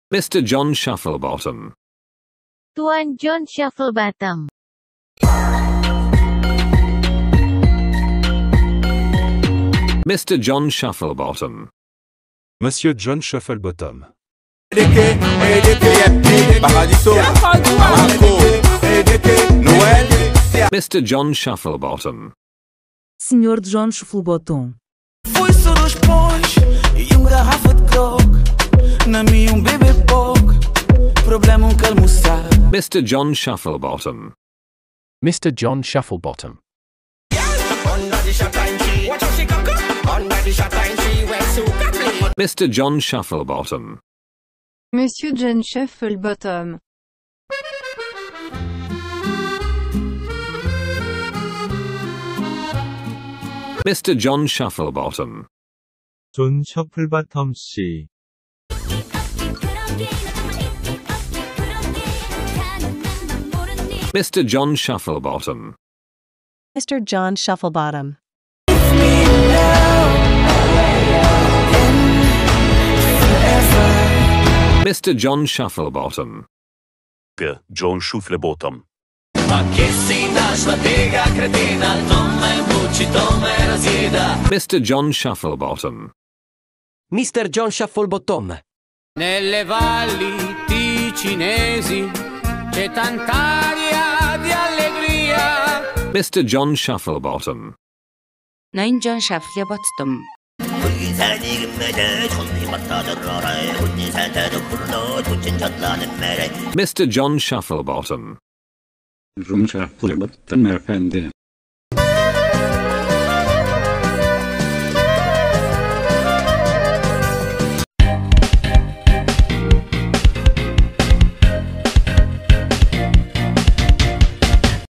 Mr. John Shufflebottom. Tuan John Shufflebottom. Mr. John Shufflebottom. Monsieur John Shufflebottom. Mr. John Shufflebottom. Sr. John Shufflebottom. Fui só 2 pães e garrafa de croque. Na minha bebê pouco. Problema que almoçar. Mr. John Shufflebottom. Mr. John Shufflebottom. Mr. John Shufflebottom. Monsieur John Shufflebottom. Mr. John Shufflebottom. 존 셔플버텀 씨. Mr. John Shufflebottom. Mr. John Shufflebottom. Mr. John Shufflebottom. John Shufflebottom. Mr. John Shufflebottom. Mr. John Shufflebottom. Nelle valli ticinesi c'è tant'aria di allegria. Mr. John Shufflebottom. Nine John Shufflebottom. Mr. John Shufflebottom. Rum Shufflebottom efendi.